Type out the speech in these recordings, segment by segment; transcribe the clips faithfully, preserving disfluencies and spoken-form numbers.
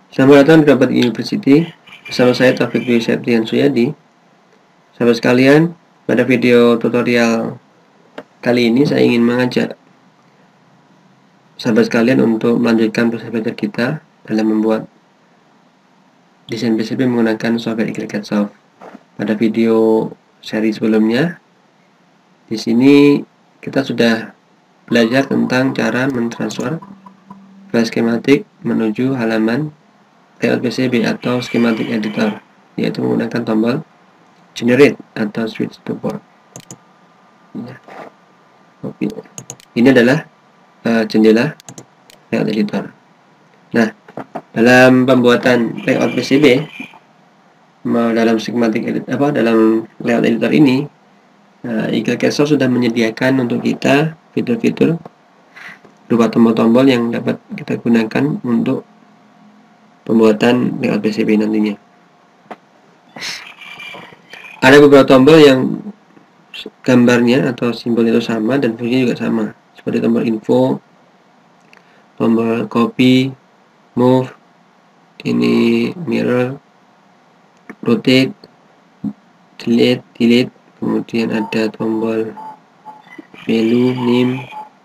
Selamat datang di Rabat University. Bersama saya Taufik Dwi Septian Suyadi. Sahabat sekalian, pada video tutorial kali ini saya ingin mengajak sahabat sekalian untuk melanjutkan proses belajar kita dalam membuat desain P C B menggunakan software Cricut. Pada video seri sebelumnya, di sini kita sudah belajar tentang cara mentransfer file skematik menuju halaman layout P C B atau schematic editor, yaitu menggunakan tombol generate atau switch to board. Ya. Oke. Ini adalah uh, jendela layout editor. Nah, dalam pembuatan layout P C B dalam schematic edit, apa dalam layout editor ini, uh, Cricut sudah menyediakan untuk kita fitur-fitur berupa tombol-tombol yang dapat kita gunakan untuk pembuatan layout P C B nantinya. Ada beberapa tombol yang gambarnya atau simbol itu sama dan fungsinya juga sama, seperti tombol info, tombol copy, move, ini mirror, rotate, delete, delete, kemudian ada tombol value, name.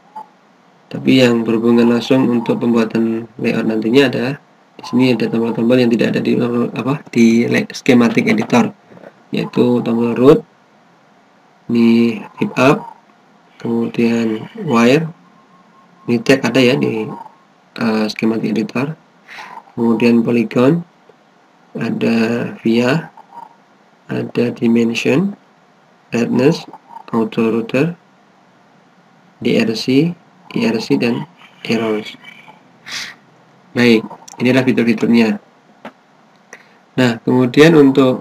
Tapi yang berhubungan langsung untuk pembuatan layout nantinya adalah di sini ada tombol-tombol yang tidak ada di apa di schematic editor, yaitu tombol root, ini tip up, kemudian wire, ini tag ada ya di uh, schematic editor, kemudian polygon, ada via, ada dimension, redness, auto router, D R C, I R C, dan errors. Baik, inilah fitur-fiturnya. Nah, kemudian untuk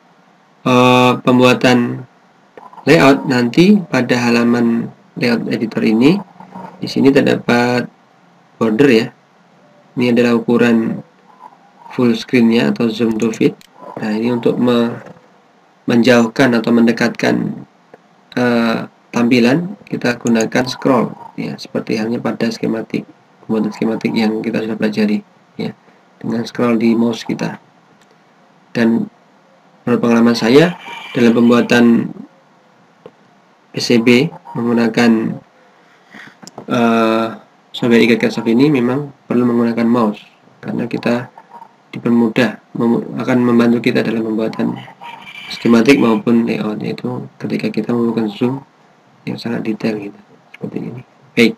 uh, pembuatan layout nanti pada halaman layout editor ini, di sini terdapat border ya. Ini adalah ukuran full screen-nya atau zoom to fit. Nah, ini untuk me menjauhkan atau mendekatkan uh, tampilan, kita gunakan scroll ya, seperti halnya pada skematik pembuatan skematik yang kita sudah pelajari ya, dengan scroll di mouse kita. Dan menurut pengalaman saya dalam pembuatan P C B menggunakan uh, software Cricut ini memang perlu menggunakan mouse, karena kita dipermudah, mem akan membantu kita dalam pembuatan skematik maupun layout, yaitu ketika kita memerlukan zoom yang sangat detail gitu, seperti ini. Baik.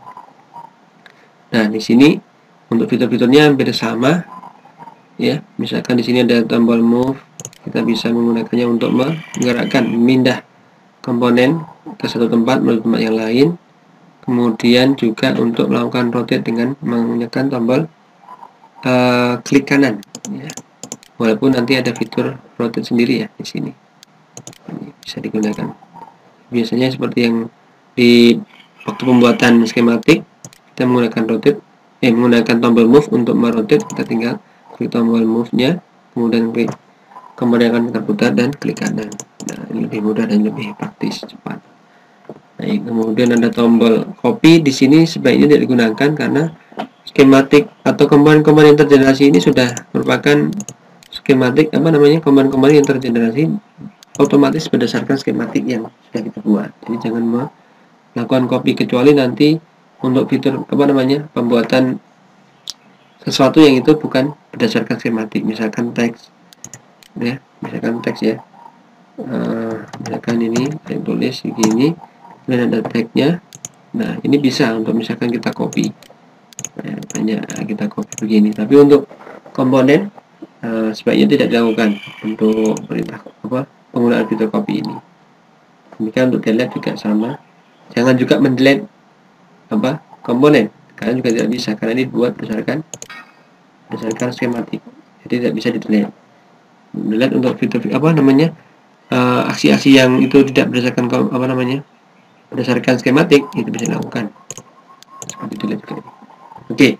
Nah, di sini untuk fitur-fiturnya hampir sama ya. Misalkan di sini ada tombol move, kita bisa menggunakannya untuk menggerakkan, memindah komponen ke satu tempat menuju tempat yang lain. Kemudian juga untuk melakukan rotate dengan menggunakan tombol uh, klik kanan ya. Walaupun nanti ada fitur rotate sendiri ya di sini. Ini bisa digunakan. Biasanya seperti yang di waktu pembuatan skematik, kita menggunakan rotate, eh menggunakan tombol move untuk merotate, kita tinggal klik tombol move-nya, kemudian klik komponen akan kita putar dan klik kanan. Nah, ini lebih mudah dan lebih praktis, cepat. Nah, kemudian ada tombol copy, di sini sebaiknya tidak digunakan karena skematik atau komponen-komponen yang tergenerasi ini sudah merupakan skematik apa namanya komponen-komponen yang tergenerasi otomatis berdasarkan skematik yang sudah kita buat. Jadi jangan melakukan copy, kecuali nanti untuk fitur apa namanya pembuatan sesuatu yang itu bukan berdasarkan skematik, misalkan teks ya, misalkan teks ya, uh, misalkan ini saya tulis begini dan ada tagnya. Nah, ini bisa untuk misalkan kita copy ya, banyak kita copy begini. Tapi untuk komponen uh, sebaiknya tidak dilakukan untuk perintah apa penggunaan fitur copy ini. Demikian untuk delete juga sama, jangan juga mendelete apa komponen, karena juga tidak bisa, karena ini dibuat berdasarkan berdasarkan skematik, jadi tidak bisa di delete. Delete untuk fitur apa namanya aksi-aksi uh, yang itu tidak berdasarkan apa namanya berdasarkan skematik, itu bisa dilakukan seperti delete. Oke, okay.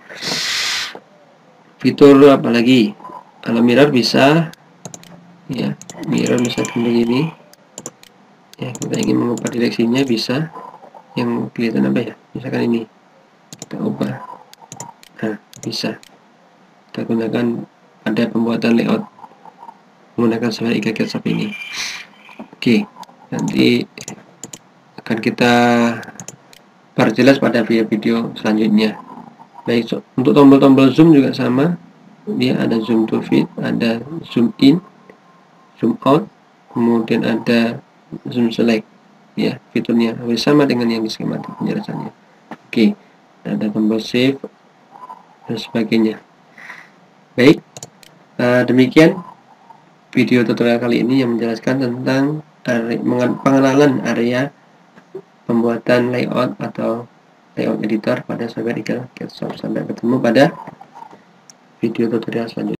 Fitur apa lagi? Kalau mirror bisa ya, mirror misalkan begini ya, kita ingin mengubah direksinya bisa, yang kelihatan apa ya, misalkan ini kita ubah, nah bisa kita gunakan ada pembuatan layout menggunakan software Iga Ketchup ini. Oke, nanti akan kita perjelas pada video-video selanjutnya. Baik, so, untuk tombol-tombol zoom juga sama, dia ada zoom to fit, ada zoom in, zoom out, kemudian ada zoom select, ya fiturnya sama dengan yang di skematik penjelasannya. Oke, ada tombol save dan sebagainya. Baik, uh, demikian video tutorial kali ini yang menjelaskan tentang area, pengenalan area pembuatan layout atau layout editor pada software Iga Ketchup. Sampai ketemu pada video tutorial selanjutnya.